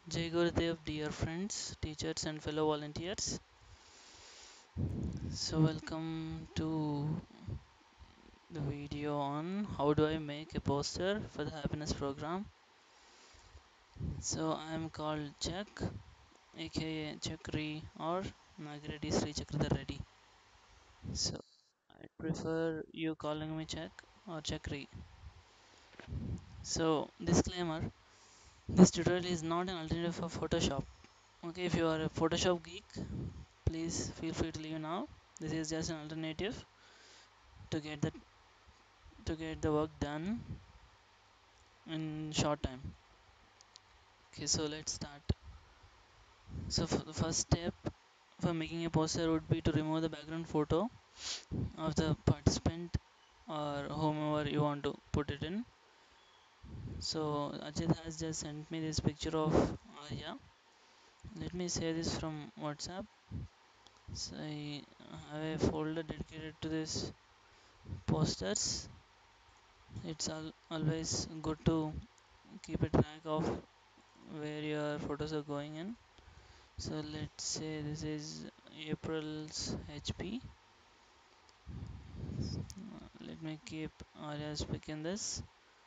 Jai Gurudev, dear friends, teachers, and fellow volunteers. So, welcome to the video on how do I make a poster for the happiness program. So, I am called Chuck, aka Chakri or Nagreddy Sri Chakradhar Reddy. So, I prefer you calling me Chuck or Chakri. So, disclaimer, this tutorial is not an alternative for Photoshop. Okay, if you are a Photoshop geek, please feel free to leave now. This is just an alternative to get the work done in short time. Okay, so let's start. So the first step for making a poster would be to remove the background photo of the participant or whomever you want to put it in. So Ajit has just sent me this picture of Arya. Let me say this from WhatsApp. So I have a folder dedicated to this posters. It's always good to keep a track of where your photos are going in. So let's say this is April's HP. Let me keep Arya's pick in this.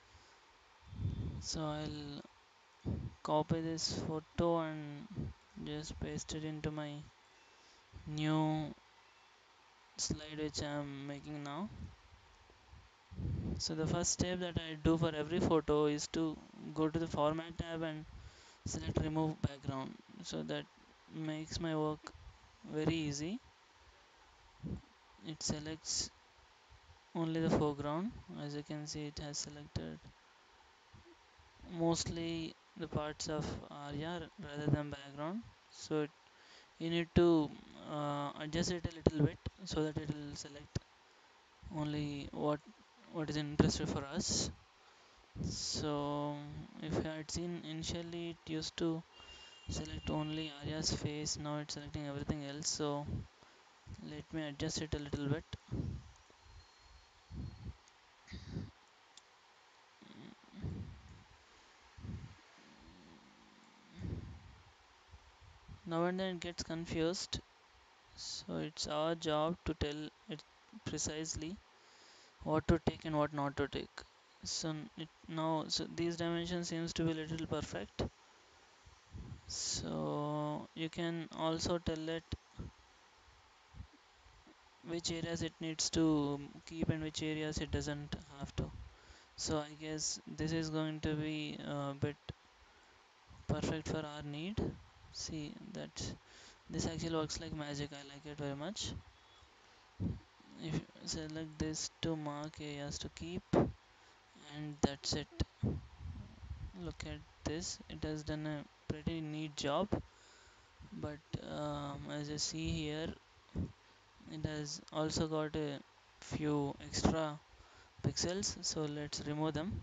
So I'll copy this photo and just paste it into my new slide which I'm making now. So the first step that I do for every photo is to go to the format tab and select remove background. So that makes my work very easy. It selects only the foreground. As you can see, it has selected mostly the parts of Arya rather than background. So you need to adjust it a little bit so that it will select only what is interested for us. So if you had seen initially, it used to select only Arya's face. Now it's selecting everything else. So let me adjust it a little bit. Now and then it gets confused. So it's our job to tell it precisely what to take and what not to take. So so these dimensions seems to be a little perfect. So you can also tell it which areas it needs to keep and which areas it doesn't have to. So I guess this is going to be a bit perfect for our need. See that this actually works like magic. I like it very much. If you select this to mark areas to keep, and that's it. Look at this, it has done a pretty neat job. But as you see here, it has also got a few extra pixels, so let's remove them.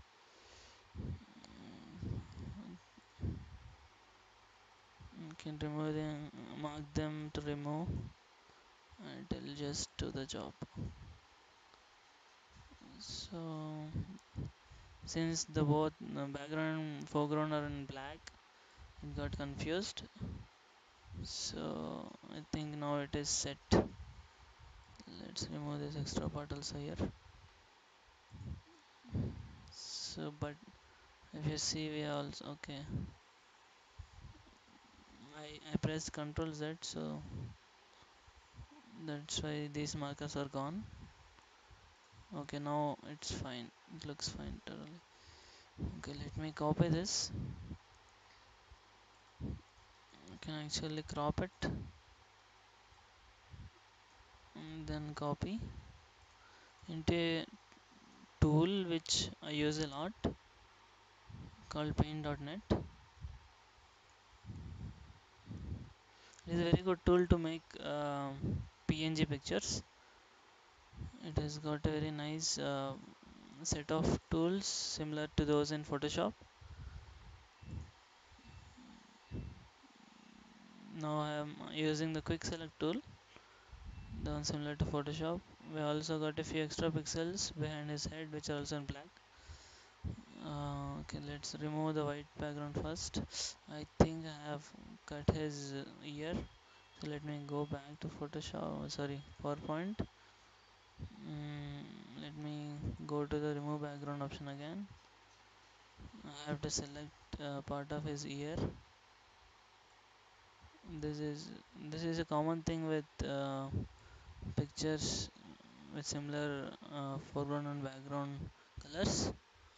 You can remove them, mark them to remove, and it'll just do the job. So since the both background and foreground are in black, it got confused. So I think now it is set. Let's remove this extra part also here. So but if you see, we are also okay. I pressed Ctrl Z, so that's why these markers are gone. Okay, now it's fine. It looks fine totally. Okay, let me copy this. I can actually crop it and then copy into a tool which I use a lot called paint.net. It is a very good tool to make PNG pictures. It has got a very nice set of tools similar to those in Photoshop. Now I am using the quick select tool, the one similar to Photoshop. We also got a few extra pixels behind his head which are also in black. Okay, let's remove the white background first. I think I have cut his ear. So let me go back to Photoshop, sorry, PowerPoint. Let me go to the remove background option again. I have to select part of his ear. This is this is a common thing with pictures with similar foreground and background colors.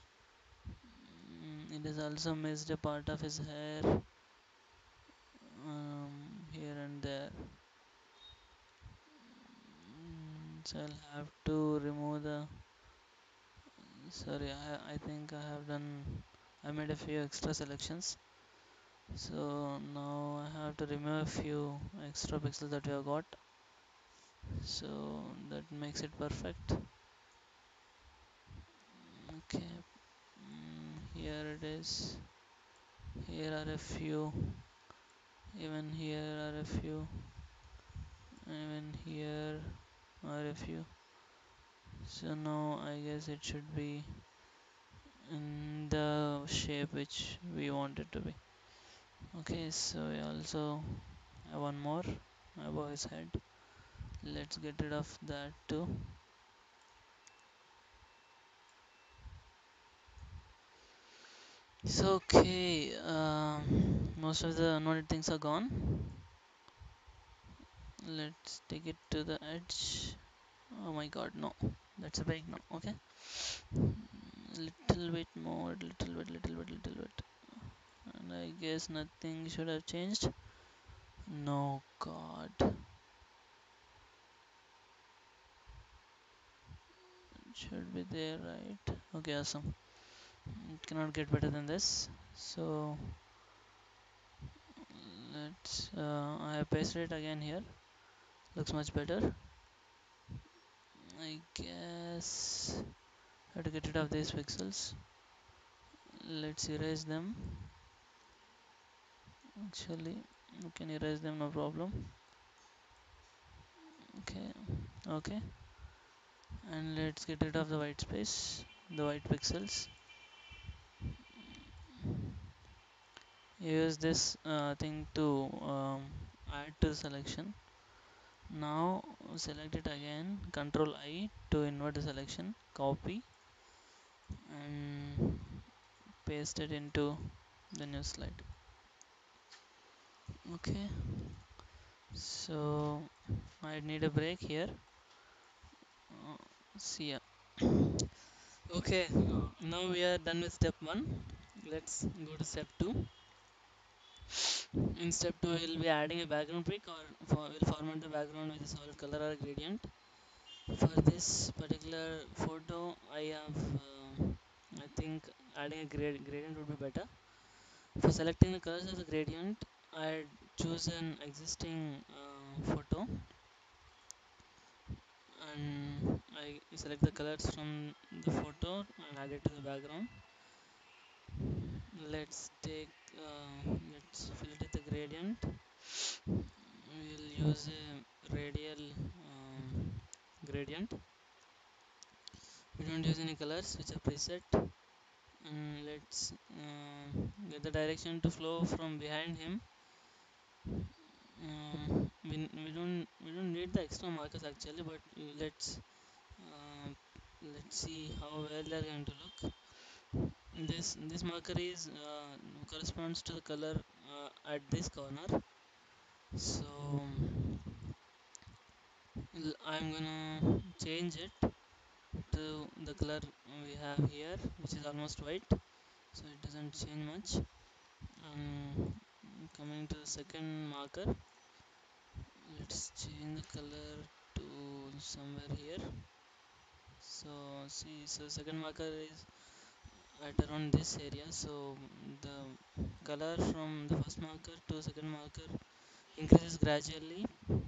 It is also missed a part of his hair here and there. So I'll have to remove the. Sorry, I think I have done. I made a few extra selections. So now I have to remove a few extra pixels that we have got. So that makes it perfect. Okay, here it is. Here are a few. Even here are a few. Even here are a few. So now I guess it should be in the shape which we want it to be. Okay, so we also have one more above his head. Let's get rid of that too. So okay, most of the unwanted things are gone. Let's take it to the edge. Oh my god, no, that's a big no. Okay, little bit more, little bit, and I guess nothing should have changed. No god, it should be there, right? Okay, awesome. It cannot get better than this. So let's. I have pasted it again here. Looks much better. I guess I have to get rid of these pixels. Let's erase them. Actually, you can erase them, no problem. Okay, okay, and let's get rid of the white space, the white pixels. Use this thing to add to the selection. Now select it again, Control I to invert the selection, copy and paste it into the new slide. Okay, so I need a break here. See ya. Okay, now we are done with step 1. Let's go to step 2. In step 2 we'll be adding a background pick or we'll format the background with a solid color or gradient. For this particular photo I have I think adding a gradient would be better. For selecting the colors of the gradient I choose an existing photo and I select the colors from the photo and add it to the background. Let's filter the gradient. We'll use a radial gradient. We don't use any colors which are preset. And let's get the direction to flow from behind him. We don't need the extra markers actually, but uh, let's see how well they're going to look. This marker is corresponds to the color at this corner. So I'm gonna change it to the color we have here, which is almost white, so it doesn't change much. And coming to the second marker, let's change the color to somewhere here. So see, so second marker is at around this area. So the color from the first marker to second marker increases gradually.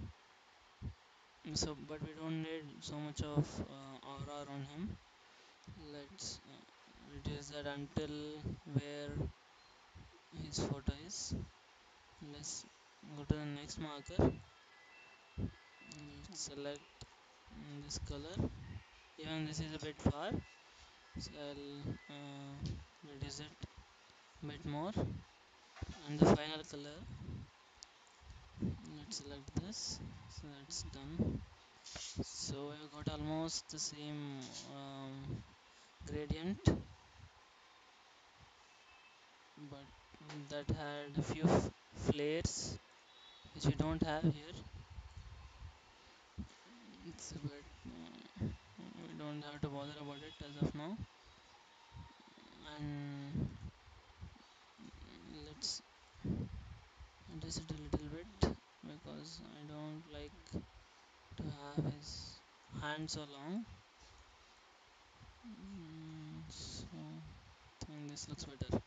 So, but we don't need so much of aura on him. Let's reduce that until where his photo is. Let's go to the next marker. Let's select this color. Even this is a bit far, so I'll reduce it a bit more, and the final color, let's select this. So that's done. So I got almost the same gradient, but that had a few flares which we don't have here. It's a bit we don't have to bother about it as of now. And let's adjust it a little bit because I don't like to have his hand so long. So I think this looks better.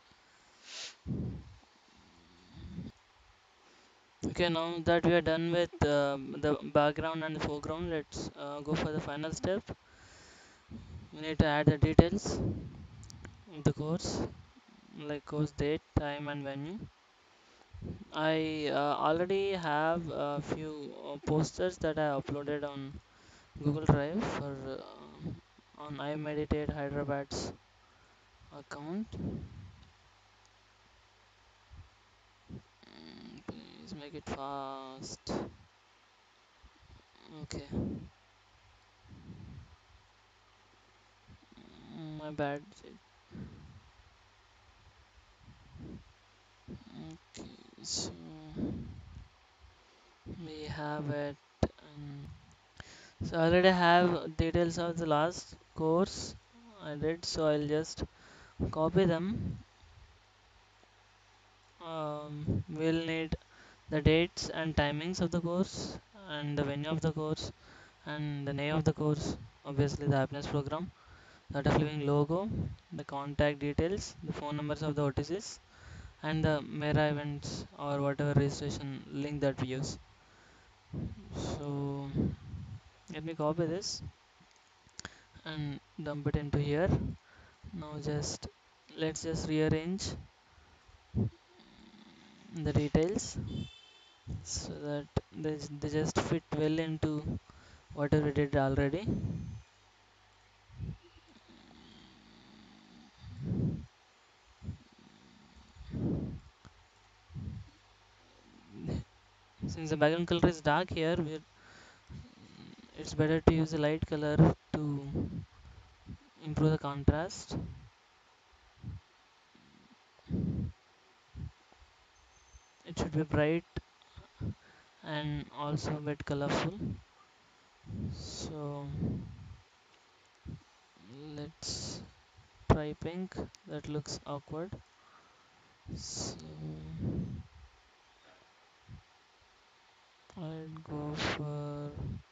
Okay, now that we are done with the background and the foreground, let's go for the final step. We need to add the details of the course, like course date, time, and venue. I already have a few posters that I uploaded on Google Drive for on I Meditate Hyderabad's account. Please make it fast. Okay, my bad. Okay, so we have it. And so I already have details of the last course I did, so I'll just copy them. We'll need the dates and timings of the course, and the venue of the course, and the name of the course, obviously the happiness program, the Art of Living logo, the contact details, the phone numbers of the OTCs, and the Mera events or whatever registration link that we use. So let me copy this and dump it into here. Now just let's just rearrange the details so that they just fit well into whatever we did already. Since the background color is dark here, it's better to use a light color to improve the contrast. It should be bright and also a bit colorful. So let's try pink. That looks awkward. So I'd go for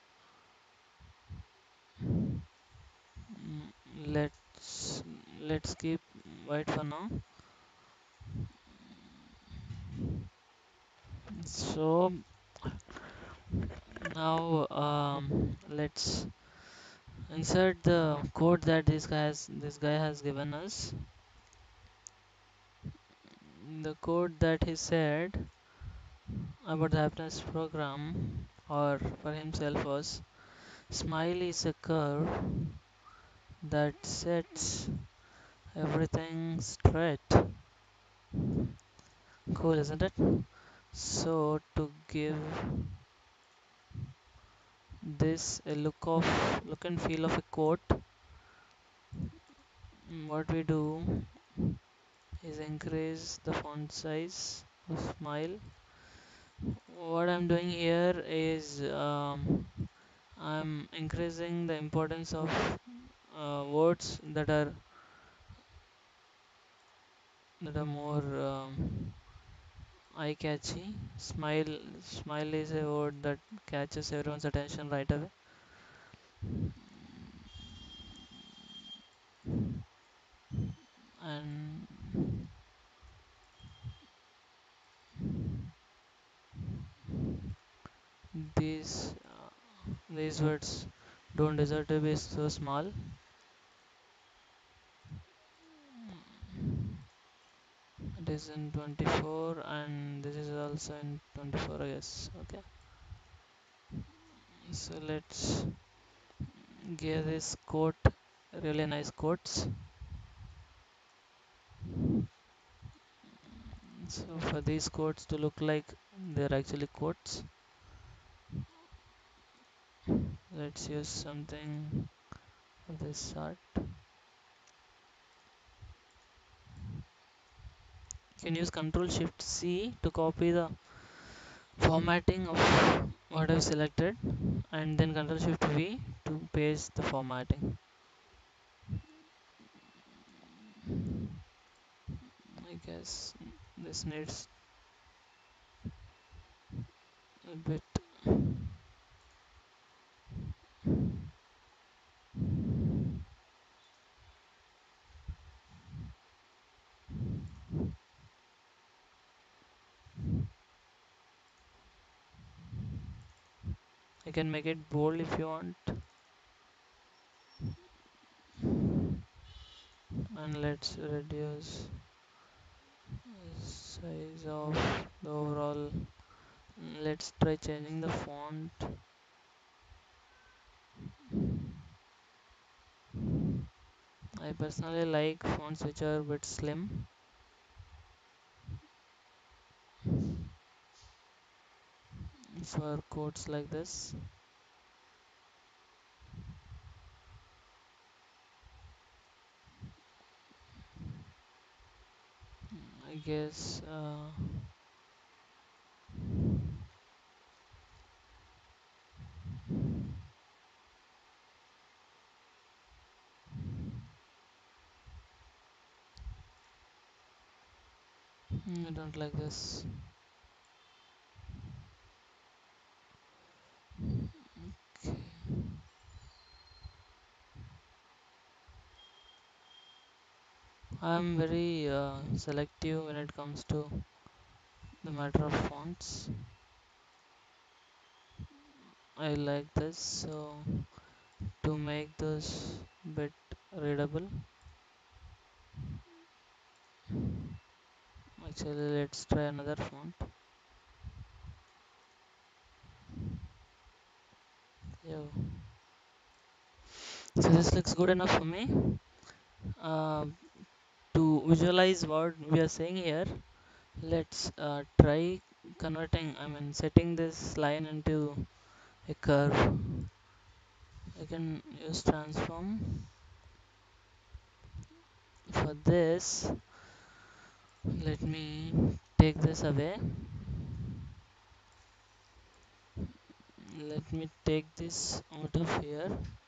mm, let's let's keep white for now. So now let's insert the code that this guy has given us. The code that he said about the happiness program or for himself was smile is a curve that sets everything straight. Cool, isn't it? So to give this a look and feel of a quote, what we do is increase the font size of smile. What I'm doing here is I'm increasing the importance of words that are more eye catchy. Smile is a word that catches everyone's attention right away. And these these words don't deserve to be so small. It is in 24 and this is also in 24, I guess. Okay, so let's give this quote really nice quotes. So for these quotes to look like they're actually quotes, let's use something of this sort. You can use Control Shift C to copy the formatting of what I've selected, and then Control Shift V to paste the formatting. I guess this needs a bit. I can make it bold if you want, and let's reduce size of the overall. Let's try changing the font. I personally like fonts which are a bit slim for quotes like this. I guess I don't like this. Okay. I'm very selective when it comes to the matter of fonts. I like this, so to make this bit readable, actually let's try another font. Yeah. So this looks good enough for me. Uh, to visualize what we are saying here, let's try converting, I mean setting this line into a curve. I can use transform. For this, let me take this away. Let me take this out of here,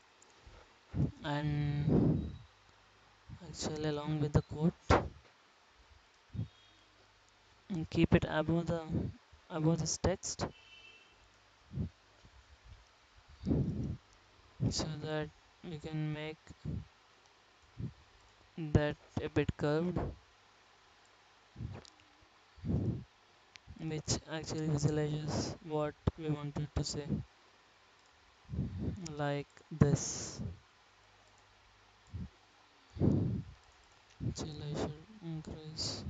and actually along with the quote, and keep it above this text, so that we can make that a bit curved, which actually visualizes what we wanted to say, like this. Actually I should increase.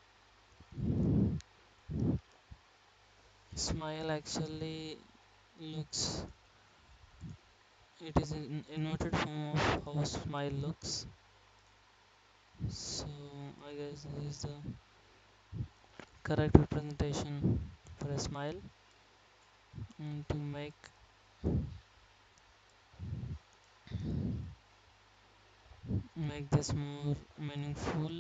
Smile actually looks, it is an inverted form of how smile looks. So I guess this is the correct representation for a smile. And to make this more meaningful,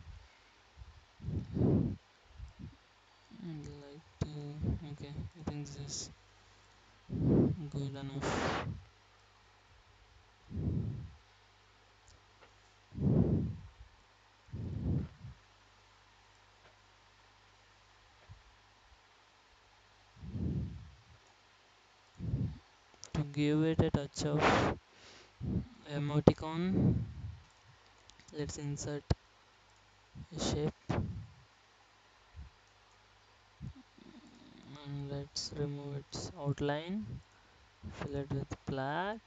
I'd like to, okay, I think this is good enough. To give it a touch of emoticon, let's insert a shape, and let's remove its outline, fill it with black,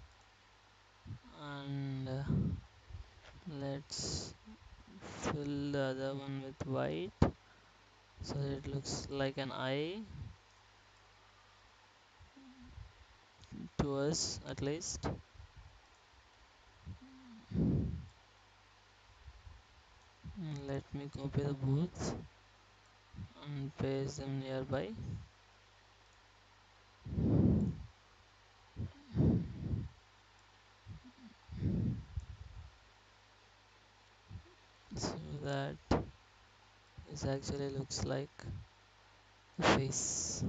and let's fill the other one with white, so it looks like an eye to us at least. Let me copy the both. and paste them nearby. So that this actually looks like the face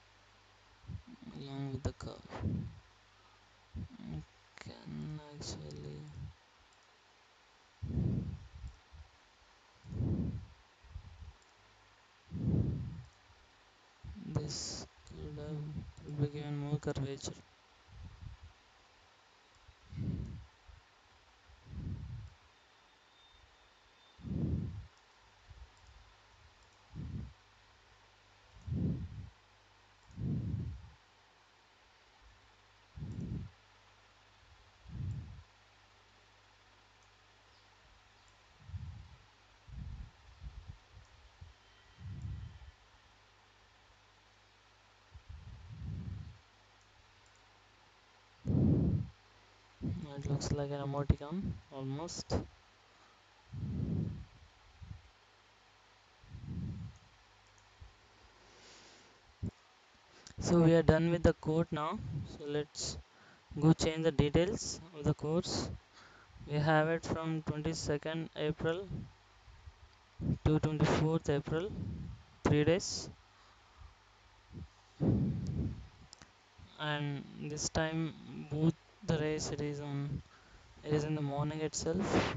along with the curve. I can actually this could be given more curvature. It looks like an emoticon almost. So we are done with the code now. So let's go change the details of the course. We have it from 22nd April to 24th April, 3 days, and this time both the race it is in the morning itself.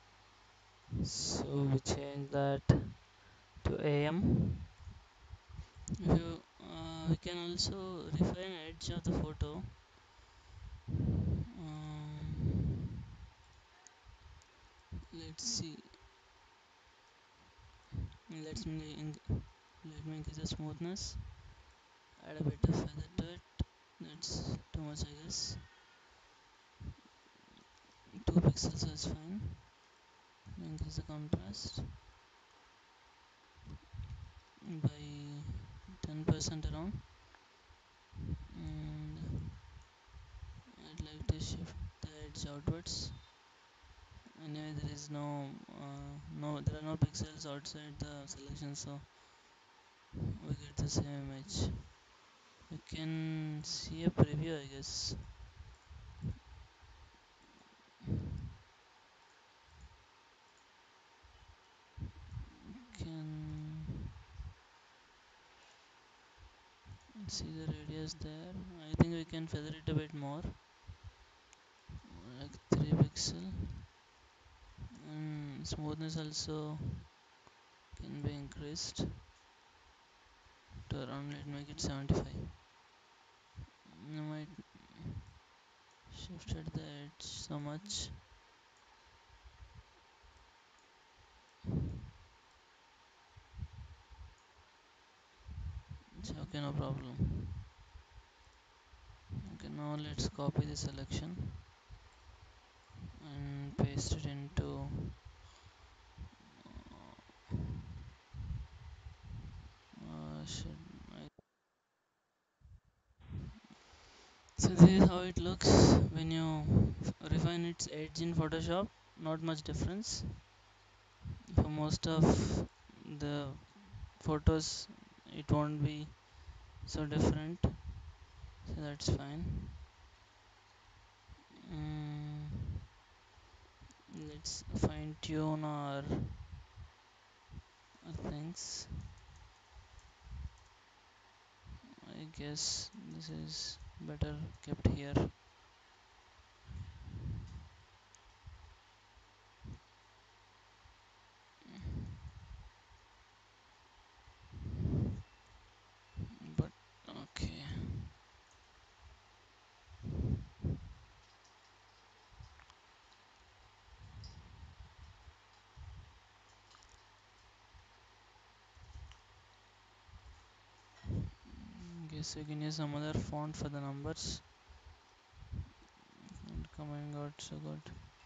So we change that to AM. We can also refine edge of the photo. Let's see. Let's me let me increase the smoothness. Add a bit of feather to it. That's too much, I guess. 2 pixels is fine. Increase the contrast by 10% around, and I'd like to shift the edge outwards. Anyway, there is there are no pixels outside the selection, so we get the same image. We can see a preview, I guess. Can see the radius there. I think we can feather it a bit more, like 3 pixel, and smoothness also can be increased to around, let make it 75. I might shifted the edge so much. It's okay, no problem. Okay, now let's copy the selection and paste it into should I, so this is how it looks when you refine its edge in Photoshop. Not much difference. For most of the photos it won't be so different, so that's fine. mm, let's fine tune our things. I guess this is better kept here. But okay, guess we can use some other font for the numbers. Not coming out so good.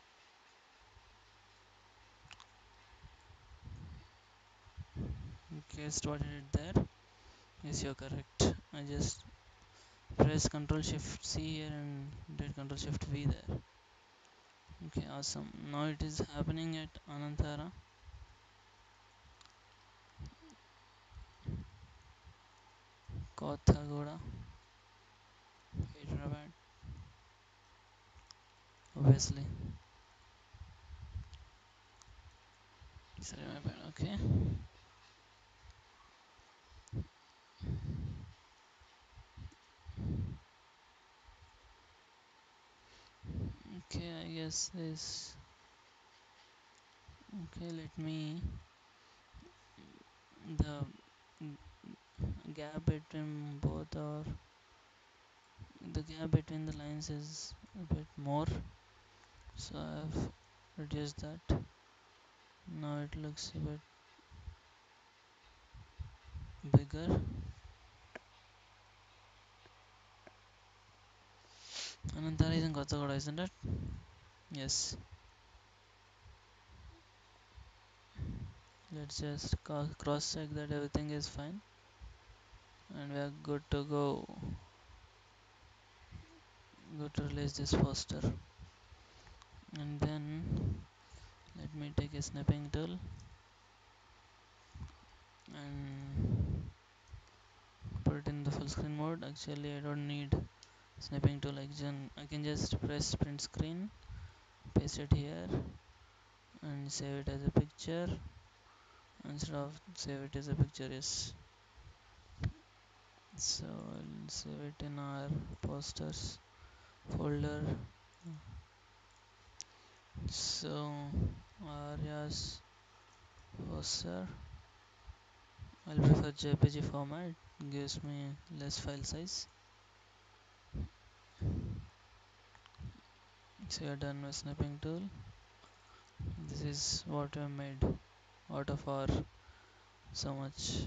Guessed what I did there. Yes, you're correct. I just press Ctrl Shift C here and did Ctrl Shift V there. Okay, awesome. Now it is happening at Anantara. Kothagora, Hyderabad, obviously. Sorry, my bad. Okay. Okay, I guess this. Okay, let me. The gap between both or the gap between the lines is a bit more, so I've reduced that. Now it looks a bit bigger. Anantara is in Kothagode, isn't it? Yes. Let's just cross check that everything is fine and we are good to go. Good to release this poster. And then let me take a snapping tool and put it in the full screen mode. Actually, I don't need snapping tool. I can just press print screen, paste it here, and save it as a picture instead of save it as a picture. Yes. So I'll save it in our posters folder. So Arya's poster. I'll prefer JPG format. Gives me less file size. So you're done with snapping tool. This is what I made out of our so much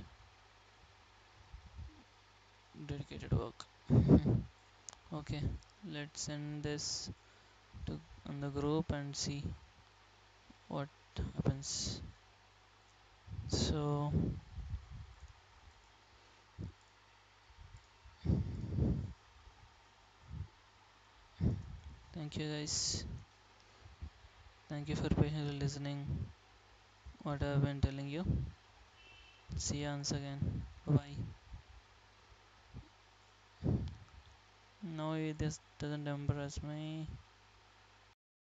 dedicated work. Okay, let's send this to on the group and see what happens. So thank you guys. Thank you for patiently listening what I've been telling you. See you once again. Bye. No, this doesn't embarrass me.